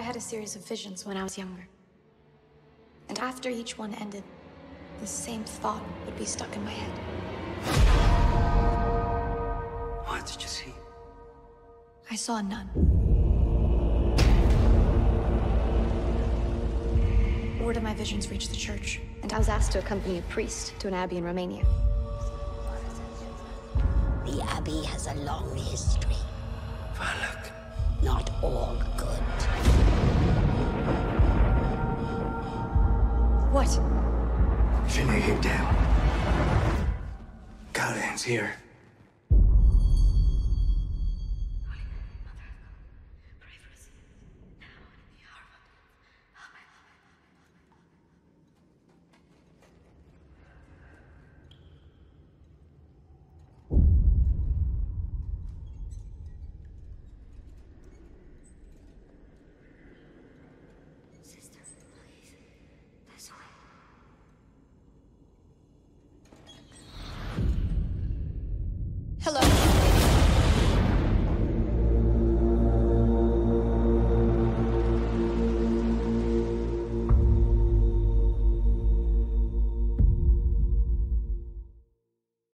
had a series of visions when I was younger. And after each one ended, the same thought would be stuck in my head. What did you see? I saw a nun. Word of my visions reached the church, and I was asked to accompany a priest to an abbey in Romania. The Abbey has a long history. Valak. Not all good. What? Shouldn't get down. Callahan's here. Hello?